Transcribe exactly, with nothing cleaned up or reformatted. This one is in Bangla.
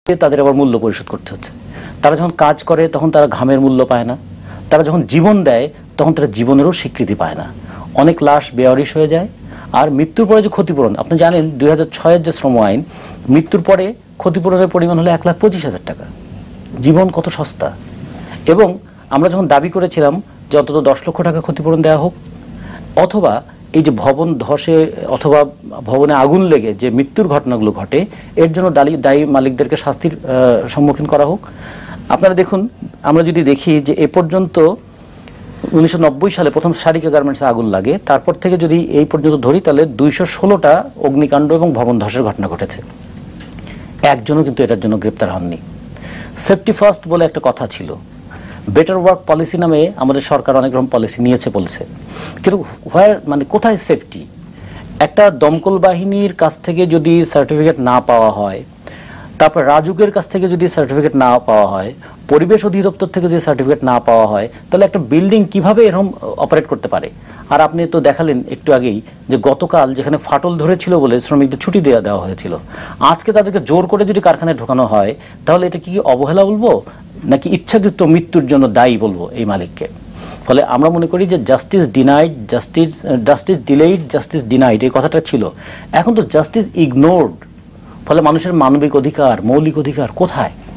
তাদের আবার মূল্য পরিশোধ করতে হচ্ছে। তারা যখন কাজ করে তখন তারা ঘামের মূল্য পায় না, তারা যখন জীবন দেয় তখন তারা জীবনেরও স্বীকৃতি পায় না। অনেক লাশ বেওয়ারিশ হয়ে যায়। আর মৃত্যুর পরে যে ক্ষতিপূরণ, আপনি জানেন দুই হাজার ছয়ের যে শ্রম আইন, মৃত্যুর পরে ক্ষতিপূরণের পরিমাণ হলো এক লাখ পঁচিশ হাজার টাকা। জীবন কত সস্তা। এবং আমরা যখন দাবি করেছিলাম যে অন্তত দশ লক্ষ টাকা ক্ষতিপূরণ দেওয়া হোক, অথবা এই যে ভবন ধসে অথবা ভবনে আগুন লেগে যে মৃত্যুর ঘটনাগুলো ঘটে এর জন্য দায়ী দায়ী মালিকদেরকে শাস্তির সম্মুখীন করা হোক। আপনারা দেখুন, আমরা যদি দেখি যে এ পর্যন্ত উনিশশো নব্বই সালে প্রথম সারিকা গার্মেন্টসে আগুন লাগে, তারপর থেকে যদি এই পর্যন্ত ধরি তাহলে দুইশো ষোলোটা অগ্নিকাণ্ড এবং ভবন ধসের ঘটনা ঘটেছে। একজনও কিন্তু এটার জন্য গ্রেপ্তার হননি। সেফটি ফার্স্ট বলে একটা কথা ছিল, বেটার ওয়ার্ক পলিসি নামে আমাদের সরকার অনেক রকম পলিসি নিয়েছে বলেছে, কিন্তু হোয়ার মানে কোথায় সেফটি? একটা দমকল বাহিনীর কাছ থেকে যদি সার্টিফিকেট না পাওয়া হয়, তারপর রাজুকের কাছ থেকে যদি সার্টিফিকেট না পাওয়া হয়, পরিবেশ অধিদপ্তর থেকে যদি সার্টিফিকেট না পাওয়া হয়, তাহলে একটা বিল্ডিং কিভাবে এরকম অপারেট করতে পারে? আর আপনি তো দেখালেন একটু আগেই যে গতকাল যেখানে ফাটল ধরেছিল বলে শ্রমিকদের ছুটি দেওয়া দেওয়া হয়েছিল, আজকে তাদেরকে জোর করে যদি কারখানায় ঢোকানো হয়, তাহলে এটা কি অবহেলা বলবো নাকি ইচ্ছাকৃত মৃত্যুর জন্য দায়ী বলবো এই মালিককে? ফলে আমরা মনে করি যে justice denied, justice justice delayed, justice denied এই কথাটা ছিল, এখন তো জাস্টিস ইগনোরড। ফলে মানুষের মানবিক অধিকার, মৌলিক অধিকার কোথায়?